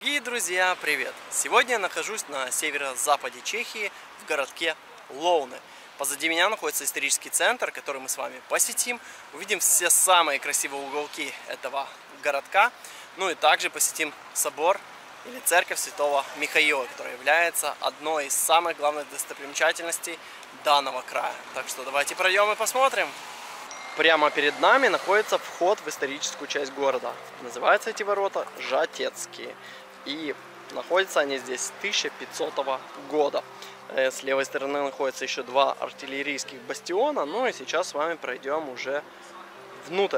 И, друзья, привет! Сегодня я нахожусь на северо-западе Чехии, в городке Лоуны. Позади меня находится исторический центр, который мы с вами посетим. Увидим все самые красивые уголки этого городка. Ну и также посетим собор или церковь Святого Михаила, которая является одной из самых главных достопримечательностей данного края. Так что давайте пройдем и посмотрим. Прямо перед нами находится вход в историческую часть города. Называются эти ворота Жатецкие. И находятся они здесь с 1500 года. С левой стороны находится еще два артиллерийских бастиона. Ну и сейчас с вами пройдем уже внутрь.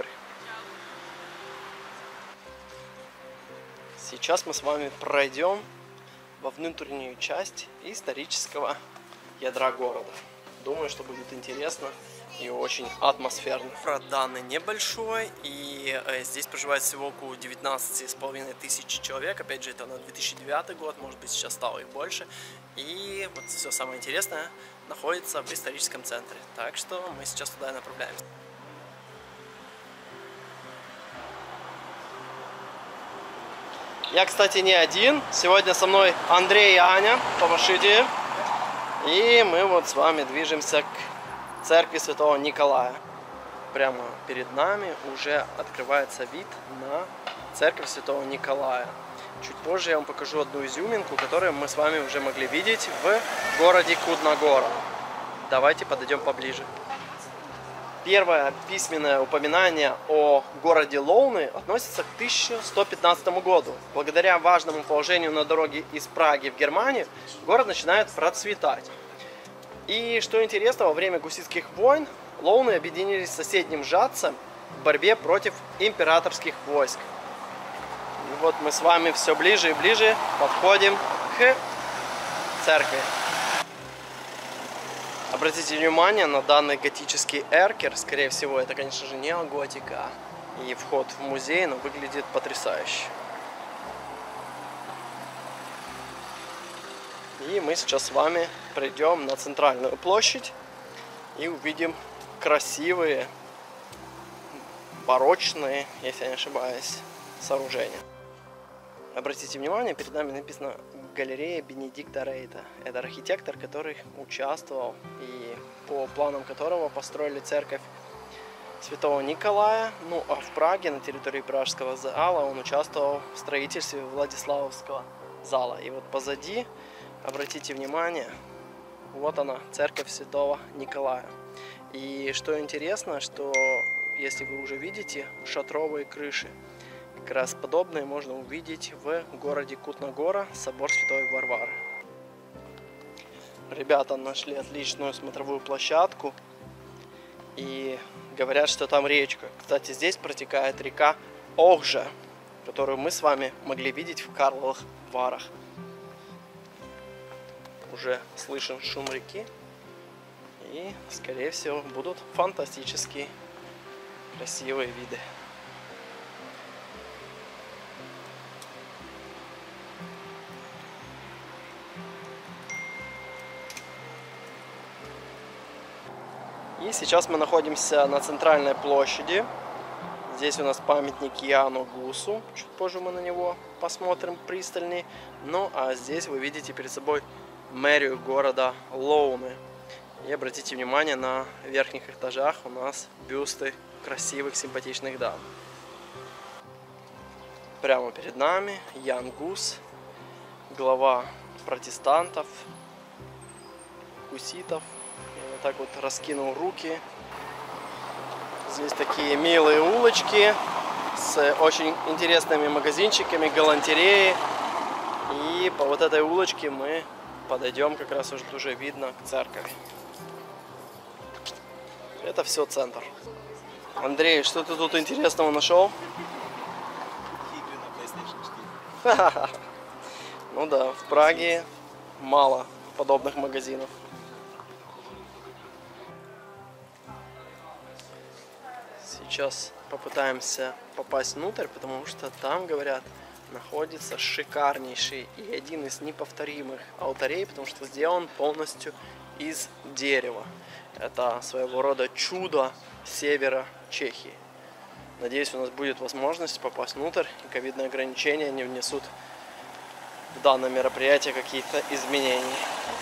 Сейчас мы с вами пройдем во внутреннюю часть исторического ядра города. Думаю, что будет интересно и очень атмосферно. Данный небольшой, и здесь проживает всего около 19,5 тысяч человек. Опять же, это на 2009 год, может быть, сейчас стало их больше. И вот все самое интересное находится в историческом центре. Так что мы сейчас туда и направляемся. Я, кстати, не один. Сегодня со мной Андрей и Аня. Помашите. И мы вот с вами движемся к церкви Святого Николая. Прямо перед нами уже открывается вид на церковь Святого Николая. Чуть позже я вам покажу одну изюминку, которую мы с вами уже могли видеть в городе Кудна-Гора. Давайте подойдем поближе. Первое письменное упоминание о городе Лоуны относится к 1115 году. Благодаря важному положению на дороге из Праги в Германию, город начинает процветать. И что интересно, во время гуситских войн Лоуны объединились с соседним Жатцем в борьбе против императорских войск. И вот мы с вами все ближе и ближе подходим к церкви. Обратите внимание на данный готический эркер. Скорее всего, это, конечно же, неоготика. И вход в музей, но выглядит потрясающе. И мы сейчас с вами придем на центральную площадь и увидим красивые, барочные, если я не ошибаюсь, сооружения. Обратите внимание, перед нами написано галерея Бенедикта Рейта. Это архитектор, который участвовал и по планам которого построили церковь Святого Николая. Ну а в Праге, на территории Пражского зала, он участвовал в строительстве Владиславского зала. И вот позади, обратите внимание, вот она, церковь Святого Николая. И что интересно, что если вы уже видите шатровые крыши, как раз подобные можно увидеть в городе Кутна-Гора, собор Святой Варвары. Ребята нашли отличную смотровую площадку и говорят, что там речка. Кстати, здесь протекает река Охжа, которую мы с вами могли видеть в Карловых Варах. Уже слышен шум реки, и, скорее всего, будут фантастические красивые виды. И сейчас мы находимся на центральной площади. Здесь у нас памятник Яну Гусу. Чуть позже мы на него посмотрим пристальнее. Ну а здесь вы видите перед собой мэрию города Лоуны. И обратите внимание, на верхних этажах у нас бюсты красивых, симпатичных дам. Прямо перед нами Ян Гус, глава протестантов, гуситов. И вот так вот раскинул руки. Здесь такие милые улочки с очень интересными магазинчиками, галантереи. И по вот этой улочке мы подойдем, как раз уже видно, к церкви. Это все центр. Андрей, что ты тут интересного нашел? Ну да, в Праге мало подобных магазинов. Сейчас попытаемся попасть внутрь, потому что там, говорят, находится шикарнейший и один из неповторимых алтарей, потому что сделан полностью из дерева. Это своего рода чудо севера Чехии. Надеюсь, у нас будет возможность попасть внутрь, и ковидные ограничения не внесут в данном мероприятии какие-то изменения.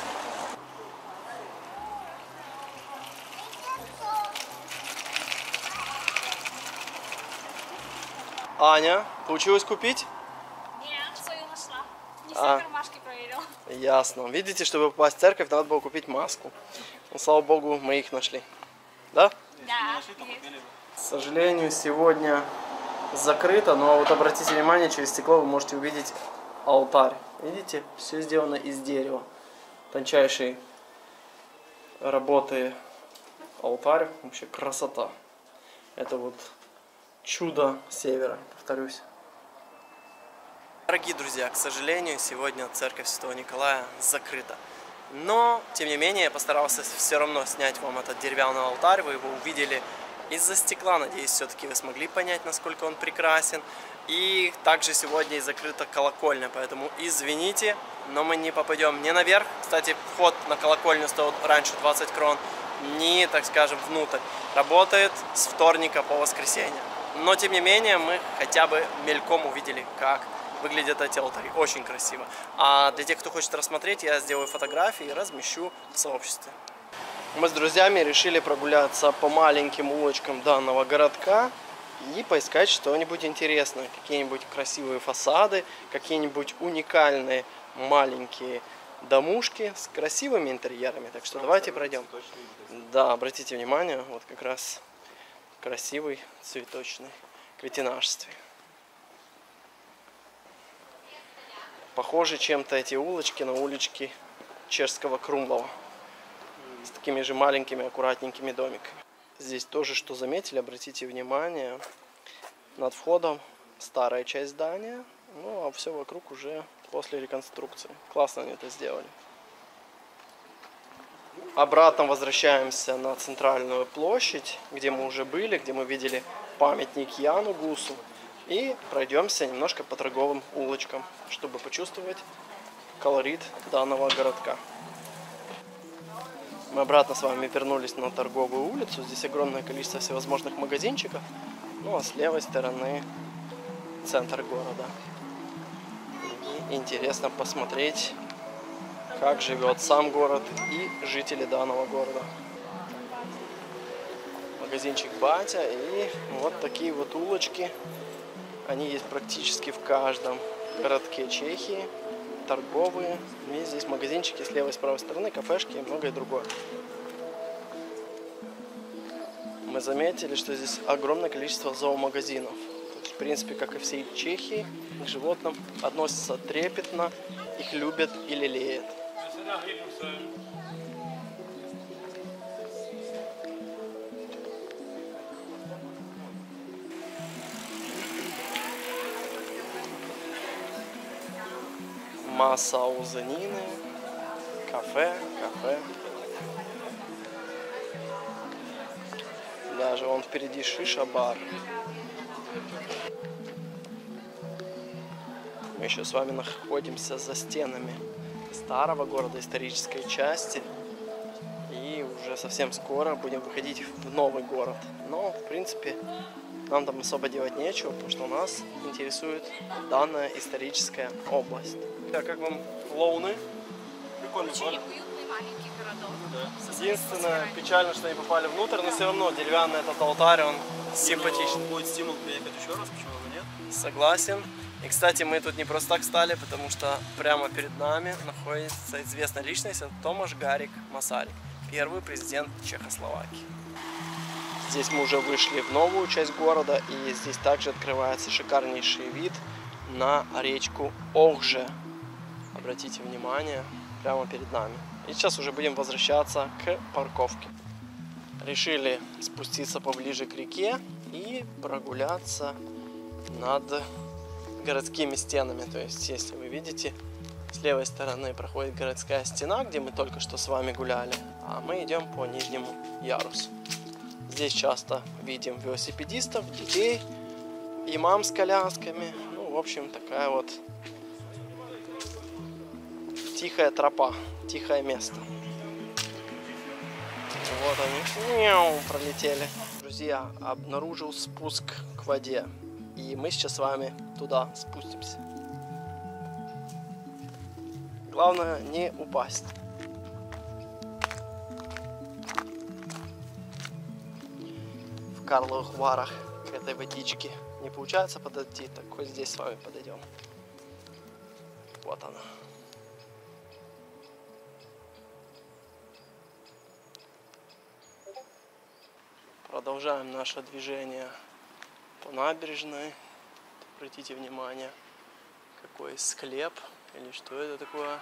Аня, получилось купить? Нет, свою нашла. Не А. все кармашки проверила. Ясно. Видите, чтобы попасть в церковь, надо было купить маску. Но, слава богу, мы их нашли. Да? Да. К сожалению, сегодня закрыто, но вот обратите внимание, через стекло вы можете увидеть алтарь. Видите? Все сделано из дерева. Тончайшей работы алтарь. Вообще красота. Это вот чудо севера, повторюсь. Дорогие друзья, к сожалению, сегодня церковь Святого Николая закрыта. Но, тем не менее, я постарался все равно снять вам этот деревянный алтарь. Вы его увидели из-за стекла. Надеюсь, все-таки вы смогли понять, насколько он прекрасен. И также сегодня и закрыта колокольня, поэтому извините, но мы не попадем ни наверх. Кстати, вход на колокольню стоил раньше 20 крон, ни, так скажем, внутрь. Работает с вторника по воскресенье. Но, тем не менее, мы хотя бы мельком увидели, как выглядят эти алтари. Очень красиво. А для тех, кто хочет рассмотреть, я сделаю фотографии и размещу в сообществе. Мы с друзьями решили прогуляться по маленьким улочкам данного городка и поискать что-нибудь интересное. Какие-нибудь красивые фасады, какие-нибудь уникальные маленькие домушки с красивыми интерьерами. Так что давайте пройдем. Да, обратите внимание, вот как раз красивый цветочный кветинажстве. Похожи чем-то эти улочки на улочки чешского Крумлова. С такими же маленькими аккуратненькими домиками. Здесь тоже, что заметили, обратите внимание, над входом старая часть здания, ну а все вокруг уже после реконструкции. Классно они это сделали. Обратно возвращаемся на центральную площадь, где мы уже были, где мы видели памятник Яну Гусу. И пройдемся немножко по торговым улочкам, чтобы почувствовать колорит данного городка. Мы обратно с вами вернулись на торговую улицу. Здесь огромное количество всевозможных магазинчиков. Ну а с левой стороны центр города. И интересно посмотреть, как живет сам город и жители данного города. Магазинчик Батя и вот такие вот улочки. Они есть практически в каждом городке Чехии. Торговые. И здесь магазинчики с левой и с правой стороны, кафешки и многое другое. Мы заметили, что здесь огромное количество зоомагазинов. В принципе, как и всей Чехии, к животным относятся трепетно, их любят и лелеют. Масса узенины, кафе. Даже вон впереди шиша-бар. Мы еще с вами находимся за стенами старого города, исторической части. И уже совсем скоро будем выходить в новый город. Но, в принципе, нам там особо делать нечего, потому что нас интересует данная историческая область. А как вам клоуны? Прикольно, Очень уютный маленький городок. Да. Единственное, печально, что они попали внутрь, но все равно деревянный этот алтарь, он симпатичный. Будет стимул приехать еще раз, почему бы нет? Согласен. И, кстати, мы тут не просто так стали, потому что прямо перед нами находится известная личность, это Томаш Гарик Масарик, первый президент Чехословакии. Здесь мы уже вышли в новую часть города, и здесь также открывается шикарнейший вид на речку Охже. Обратите внимание, прямо перед нами. И сейчас уже будем возвращаться к парковке. Решили спуститься поближе к реке и прогуляться над городскими стенами. То есть, если вы видите, с левой стороны проходит городская стена, где мы только что с вами гуляли, а мы идем по нижнему ярусу. Здесь часто видим велосипедистов, детей, и мам с колясками. Ну, в общем, такая вот тихая тропа, тихое место. Вот они, мяу, пролетели. Друзья, обнаружил спуск к воде. И мы сейчас с вами туда спустимся. Главное не упасть. В Карловых Варах к этой водичке не получается подойти, так хоть здесь с вами подойдем. Вот она. Продолжаем наше движение по набережной. Обратите внимание, какой склеп или что это такое.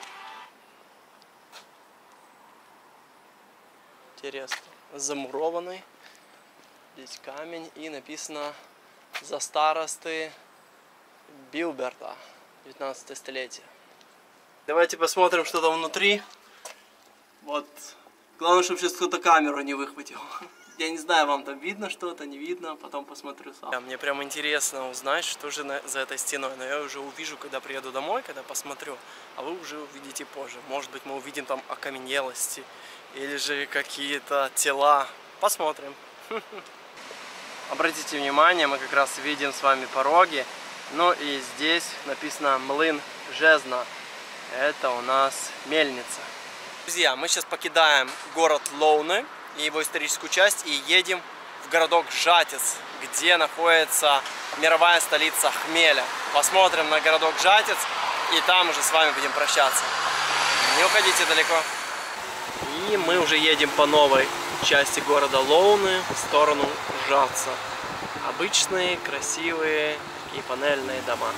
Интересно. Замурованный. Здесь камень и написано «За старосты Билберта, 19 столетие». Давайте посмотрим, что там внутри. Вот. Главное, чтобы сейчас кто-то камеру не выхватил. Я не знаю, вам там видно что-то, не видно, потом посмотрю сам. Мне прям интересно узнать, что же за этой стеной. Но я уже увижу, когда приеду домой, когда посмотрю. А вы уже увидите позже. Может быть, мы увидим там окаменелости или же какие-то тела. Посмотрим. Обратите внимание, мы как раз видим с вами пороги. Ну и здесь написано «Млын Жезна». Это у нас мельница. Друзья, мы сейчас покидаем город Лоуны и его историческую часть и едем в городок Жатец, где находится мировая столица хмеля. Посмотрим на городок Жатец и там уже с вами будем прощаться. Не уходите далеко. И мы уже едем по новой части города Лоуны в сторону Жатца. Обычные, красивые такие панельные дома.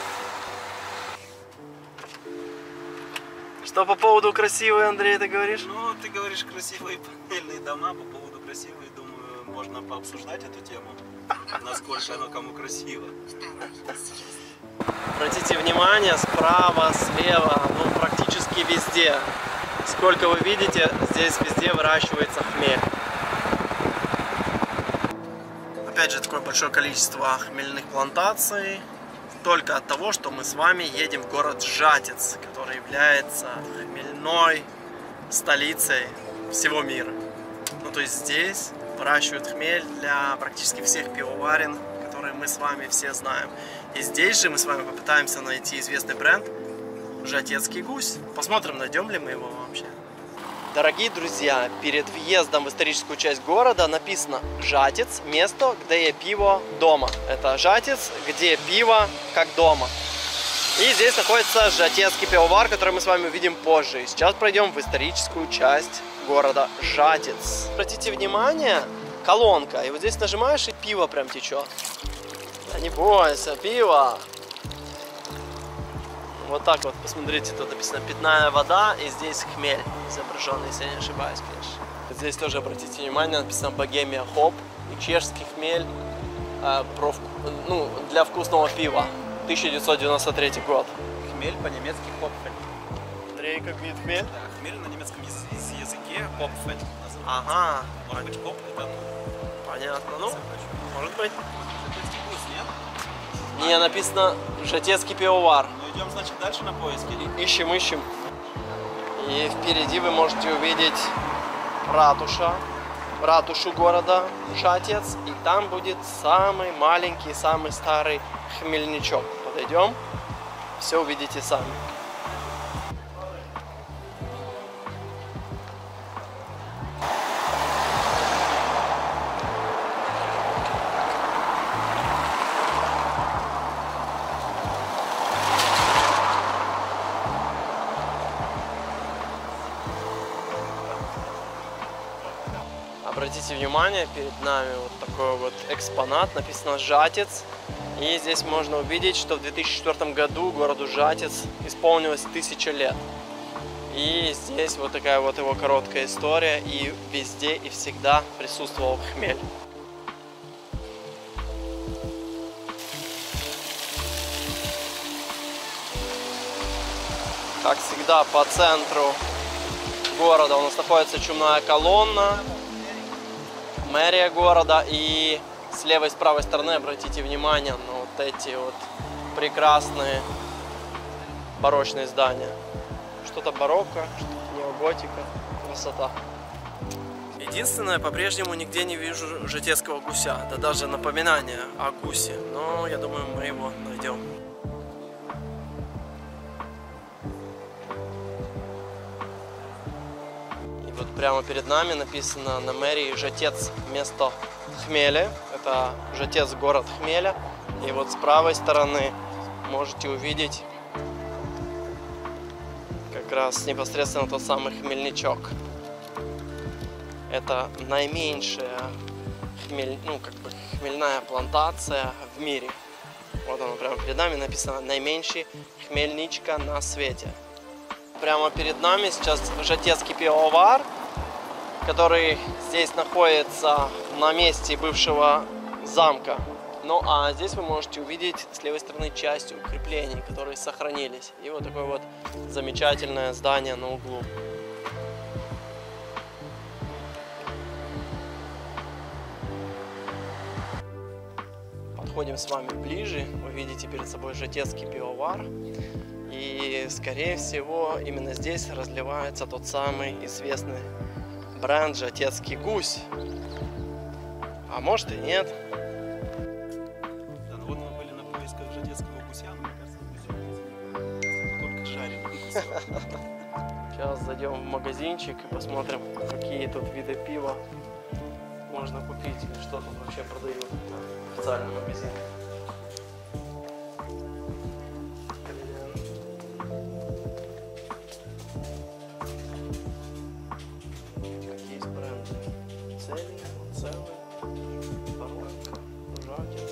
Что по поводу красивые, Андрей, ты говоришь? Ну, ты говоришь красивые панельные дома, по поводу красивые, думаю, можно пообсуждать эту тему, насколько оно кому красиво. Обратите внимание, справа, слева, ну практически везде. Сколько вы видите, здесь везде выращивается хмель. Опять же, такое большое количество хмельных плантаций. Только от того, что мы с вами едем в город Жатец, который является хмельной столицей всего мира. Ну, то есть здесь выращивают хмель для практически всех пивоварен, которые мы с вами все знаем. И здесь же мы с вами попытаемся найти известный бренд «Жатецкий гусь». Посмотрим, найдем ли мы его вообще. Дорогие друзья, перед въездом в историческую часть города написано «Жатец. Место, где я пиво дома». Это Жатец, где пиво как дома. И здесь находится Жатецкий пивовар, который мы с вами увидим позже. И сейчас пройдем в историческую часть города Жатец. Обратите внимание, колонка. И вот здесь нажимаешь, и пиво прям течет. Да не бойся, пиво. Вот так вот, посмотрите, тут написано «Питная вода», и здесь хмель изображенный, если я не ошибаюсь, конечно. Здесь тоже, обратите внимание, написано «Богемия Хоп» и чешский хмель для вкусного пива, 1993 год. Хмель по-немецки «Хопфель». Андрей, как видит хмель? Да, хмель на немецком языке «Хопфель». Ага. Может быть, «Хоп» это... Понятно, ну, может быть. Жатецкий гусь, нет? Не, написано «Жатецкий пивовар». Ну, идем, значит, дальше на поиски. Ищем. И впереди вы можете увидеть ратушу города Жатец. И там будет самый маленький, самый старый хмельничок. Подойдем, все увидите сами. Обратите внимание, перед нами вот такой вот экспонат, написано «Жатец». И здесь можно увидеть, что в 2004 году городу Жатец исполнилось 1000 лет. И здесь вот такая вот его короткая история, и везде и всегда присутствовал хмель. Как всегда, по центру города у нас находится чумная колонна, мэрия города, и с левой и с правой стороны обратите внимание на вот эти вот прекрасные барочные здания. Что-то барокко, что-то неоготика, красота. Единственное, по-прежнему нигде не вижу жатецкого гуся, да даже напоминания о гусе, но я думаю, мы его найдем. Прямо перед нами написано на мэрии Жатец место Хмели. Это Жатец город Хмеля. И вот с правой стороны можете увидеть как раз непосредственно тот самый хмельничок. Это наименьшая хмельная плантация в мире. Вот она прямо перед нами написано наименьший хмельничка на свете. Прямо перед нами сейчас Жатецкий пивовар, который здесь находится на месте бывшего замка. Ну а здесь вы можете увидеть с левой стороны часть укреплений, которые сохранились. И вот такое вот замечательное здание на углу. Подходим с вами ближе, вы видите перед собой Жатецкий пивовар. И скорее всего именно здесь разливается тот самый известный бренд Жатецкий гусь. А может и нет. Вот мы были на поисках жатецкого гуся, но, мне кажется, только жареный гусь. Сейчас зайдем в магазинчик и посмотрим, какие тут виды пива можно купить или что тут вообще продают в официальном магазине. Какие есть бренды? Целый, Баронка, Жатец.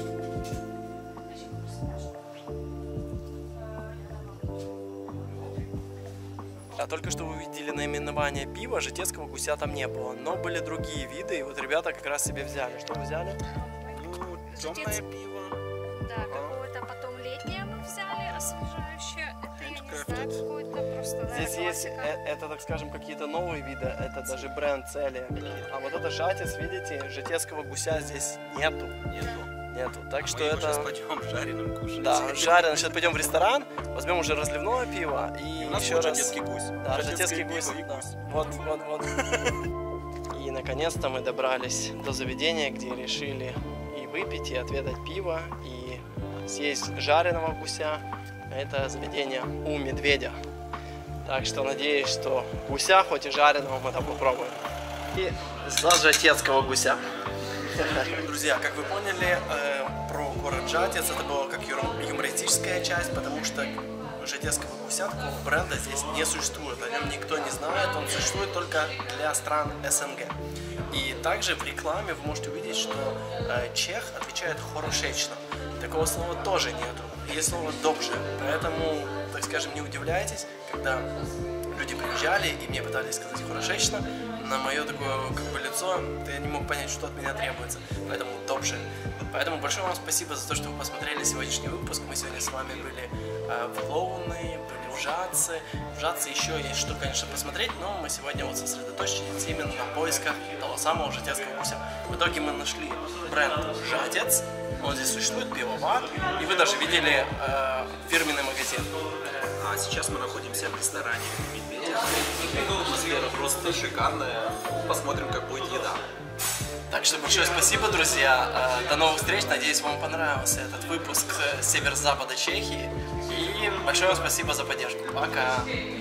А только что вы увидели наименование пива, жатецкого гуся там не было, но были другие виды, и вот ребята как раз себе взяли. Что вы взяли? Ну, темное пиво. Да, какое-то потом летнее мы взяли, освежающее. Это я не знаю, какое-то просто... Здесь есть, это, так скажем, какие-то новые виды, это даже бренд цели. А вот это жатец, видите, жатецкого гуся здесь нету. Нету. Так что мы это... сейчас пойдем жареным кушать. Да, жареным. Сейчас пойдем в ресторан, возьмем уже разливное пиво и у нас еще будет раз... жатецкий гусь. Да, жатецкий гусь. И Да. гусь. Вот. И наконец-то мы добрались до заведения, где решили и выпить, и отведать пиво, и съесть жареного гуся. Это заведение у Медведя. Так что надеюсь, что гуся, хоть и жареного, мы там попробуем. И за жатецкого гуся. Друзья, как вы поняли, про город Жатец это была как юмористическая часть, потому что жатецкого гуся, такого бренда здесь не существует, о нем никто не знает, он существует только для стран СНГ. И также в рекламе вы можете увидеть, что чех отвечает хорошечно. Такого слова тоже нету. Есть слово добже, поэтому, так скажем, не удивляйтесь, когда люди приезжали и мне пытались сказать хорошечно, на мое такое как бы лицо, я не мог понять, что от меня требуется, поэтому добже. Поэтому большое вам спасибо за то, что вы посмотрели сегодняшний выпуск. Мы сегодня с вами были в Лоуны, были в Жатце. В Жатце еще есть что, конечно, посмотреть, но мы сегодня вот сосредоточились именно на поисках того самого жатецкого гуся. В итоге мы нашли бренд Жатец, он здесь существует, пивовар, и вы даже видели фирменный магазин. А сейчас мы находимся в ресторане Медведя. Атмосфера просто шикарная. Посмотрим, как будет еда. Так что большое спасибо, друзья. До новых встреч. Надеюсь, вам понравился этот выпуск с северо-запада Чехии. И большое спасибо за поддержку. Пока.